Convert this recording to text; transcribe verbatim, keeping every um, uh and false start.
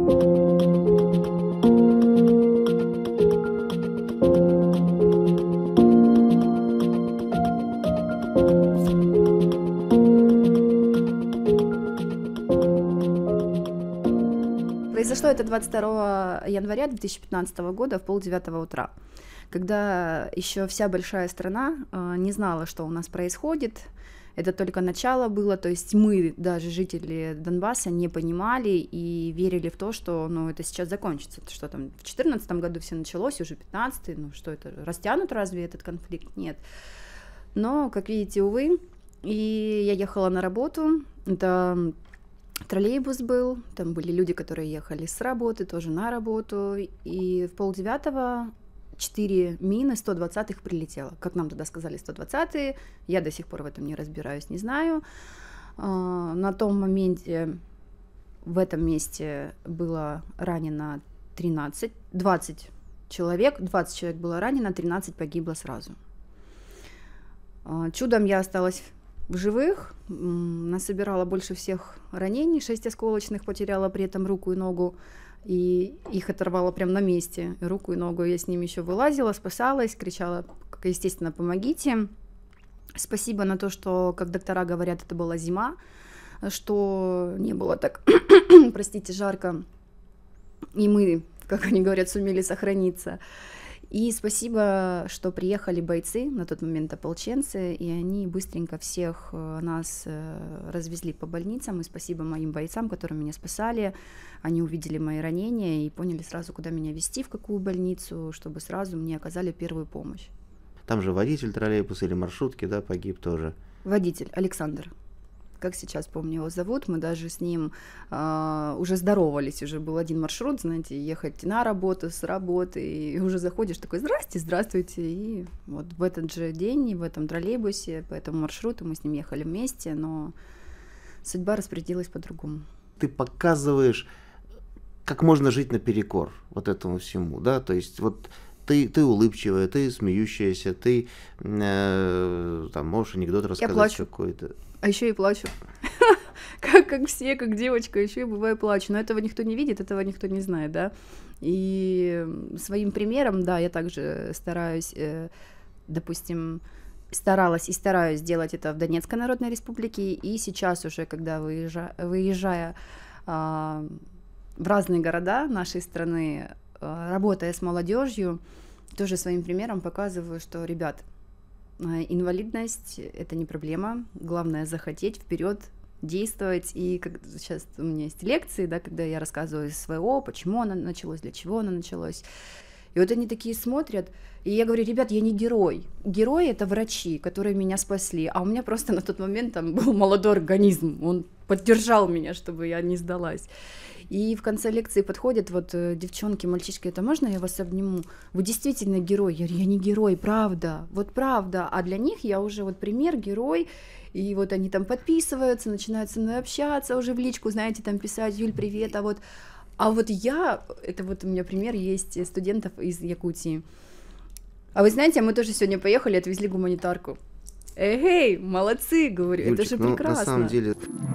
Произошло это двадцать второго января две тысячи пятнадцатого года в полдевятого утра, когда еще вся большая страна э, не знала, что у нас происходит. Это только начало было, то есть мы, даже жители Донбасса, не понимали и верили в то, что ну, это сейчас закончится. Что там в две тысячи четырнадцатом году все началось, уже пятнадцатый, ну что это, растянут разве этот конфликт? Нет. Но, как видите, увы, и я ехала на работу, это троллейбус был, там были люди, которые ехали с работы, тоже на работу, и в полдевятого четыре мины сто двадцатых прилетело. Как нам тогда сказали, сто двадцатые, я до сих пор в этом не разбираюсь, не знаю. На том моменте, в этом месте было ранено тринадцать, двадцать человек, двадцать человек было ранено, тринадцать погибло сразу. Чудом я осталась в живых, насобирала больше всех ранений, шесть осколочных, потеряла при этом руку и ногу, и их оторвало прямо на месте, руку и ногу, я с ними еще вылазила, спасалась, кричала, естественно, помогите. Спасибо на то, что, как доктора говорят, это была зима, что не было так, простите, жарко, и мы, как они говорят, сумели сохраниться. И спасибо, что приехали бойцы, на тот момент ополченцы, и они быстренько всех нас развезли по больницам, и спасибо моим бойцам, которые меня спасали, они увидели мои ранения и поняли сразу, куда меня везти, в какую больницу, чтобы сразу мне оказали первую помощь. Там же водитель троллейбуса или маршрутки, да, погиб тоже? Водитель, Александр. Как сейчас помню его зовут, мы даже с ним э, уже здоровались, уже был один маршрут, знаете, ехать на работу, с работы, и уже заходишь такой, здрасте, здравствуйте, и вот в этот же день, в этом троллейбусе, по этому маршруту мы с ним ехали вместе, но судьба распорядилась по-другому. Ты показываешь, как можно жить наперекор вот этому всему, да, то есть вот ты, ты улыбчивая, ты смеющаяся, ты э, там можешь анекдот рассказать какой-то. А еще и плачу, как, как все, как девочка, еще и бываю плачу, но этого никто не видит, этого никто не знает, да, и своим примером, да, я также стараюсь, э, допустим, старалась и стараюсь делать это в Донецкой Народной Республике, и сейчас уже, когда выезжая, выезжая э, в разные города нашей страны, э, работая с молодежью, тоже своим примером показываю, что, ребят, инвалидность — это не проблема, главное захотеть вперед действовать. И как сейчас у меня есть лекции, да, когда я рассказываю из своего, почему оно началось, для чего оно началось. И вот они такие смотрят, и я говорю, ребят, я не герой. Герои — это врачи, которые меня спасли, а у меня просто на тот момент там был молодой организм, он поддержал меня, чтобы я не сдалась. И в конце лекции подходят вот девчонки, мальчишки, это можно я вас обниму? Вы действительно герой? Я говорю, я не герой, правда, вот правда. А для них я уже вот пример, герой, и вот они там подписываются, начинают со мной общаться уже в личку, знаете, там писать, Юль, привет, а вот... А вот я, это вот у меня пример есть студентов из Якутии. А вы знаете, мы тоже сегодня поехали, отвезли гуманитарку. Эй, молодцы, говорю, Юльчик, это же прекрасно. Ну, на самом деле...